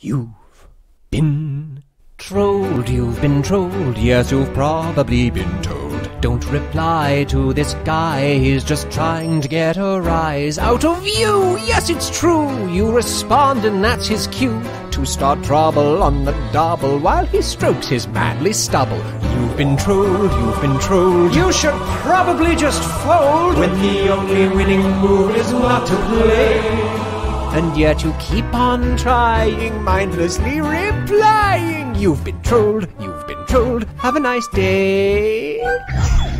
You've been trolled, you've been trolled, yes, you've probably been told. Don't reply to this guy, he's just trying to get a rise out of you. Yes, it's true, you respond and that's his cue to start trouble on the double while he strokes his manly stubble. You've been trolled, you've been trolled, you should probably just fold when the only winning move is not to play. And yet you keep on trying, mindlessly replying. You've been trolled, have a nice day.